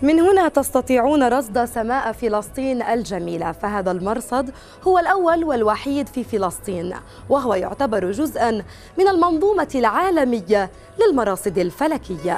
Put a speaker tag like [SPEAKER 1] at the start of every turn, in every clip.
[SPEAKER 1] من هنا تستطيعون رصد سماء فلسطين الجميلة، فهذا المرصد هو الأول والوحيد في فلسطين، وهو يعتبر جزءاً من المنظومة العالمية للمراصد الفلكية.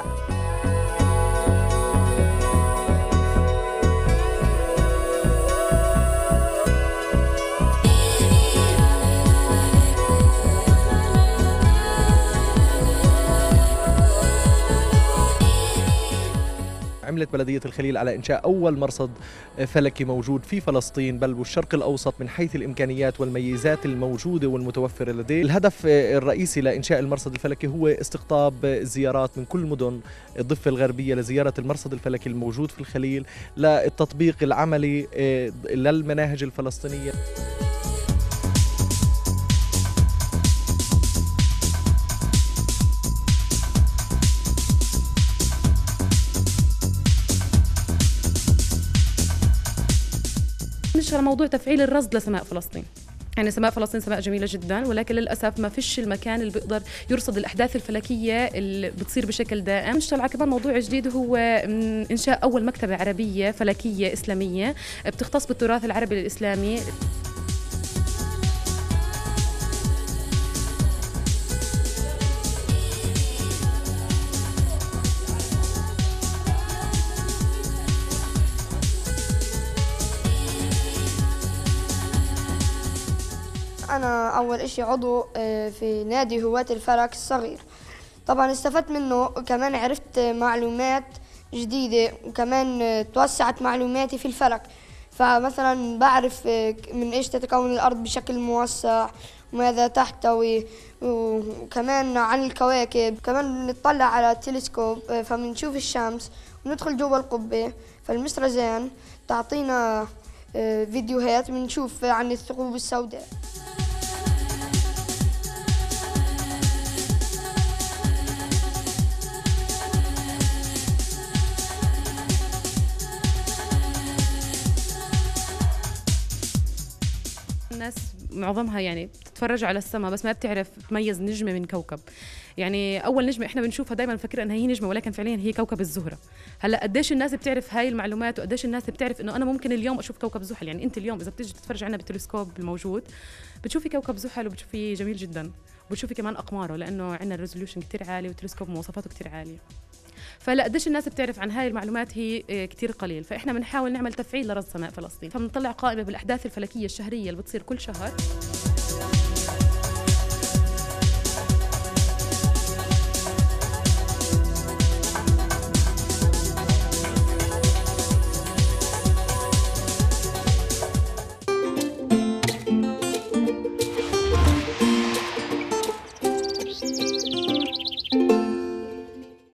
[SPEAKER 2] عملت بلدية الخليل على إنشاء أول مرصد فلكي موجود في فلسطين بل والشرق الأوسط من حيث الإمكانيات والميزات الموجودة والمتوفرة لديه. الهدف الرئيسي لإنشاء المرصد الفلكي هو استقطاب زيارات من كل مدن الضفة الغربية لزيارة المرصد الفلكي الموجود في الخليل للتطبيق العملي للمناهج الفلسطينية.
[SPEAKER 3] نشغل موضوع تفعيل الرصد لسماء فلسطين. يعني سماء فلسطين سماء جميلة جدا، ولكن للأسف ما فيش المكان اللي بيقدر يرصد الأحداث الفلكية اللي بتصير بشكل دائم. نشتغل على كمان موضوع جديد هو إنشاء أول مكتبة عربية فلكية إسلامية بتختص بالتراث العربي الإسلامي.
[SPEAKER 4] أنا أول إشي عضو في نادي هواة الفلك الصغير. طبعا استفدت منه وكمان عرفت معلومات جديدة، وكمان توسعت معلوماتي في الفلك. فمثلا بعرف من إيش تتكون الأرض بشكل موسع وماذا تحتوي، وكمان عن الكواكب. كمان نطلع على التلسكوب فبنشوف الشمس وندخل جوا القبة، فالمسترزان تعطينا فيديوهات بنشوف عن الثقوب السوداء.
[SPEAKER 3] الناس معظمها يعني بتتفرج على السماء بس ما بتعرف تميز نجمة من كوكب. يعني أول نجمة إحنا بنشوفها دايما فكرة إنها هي نجمة، ولكن فعليا هي كوكب الزهرة. هلا قديش الناس بتعرف هاي المعلومات، وقديش الناس بتعرف إنه أنا ممكن اليوم أشوف كوكب زحل. يعني أنت اليوم إذا بتيجي تتفرج عنا بالتلسكوب الموجود بتشوفي كوكب زحل وبتشوفيه جميل جدا، وبتشوفي كمان أقماره لأنه عندنا الريزوليوشن كتير عالي والتلسكوب مواصفاته كتير عالية. فلا قديش الناس بتعرف عن هاي المعلومات هي كتير قليل. فإحنا بنحاول نعمل تفعيل لرصد سماء فلسطين، فبنطلع قائمة بالأحداث الفلكية الشهرية اللي بتصير كل شهر.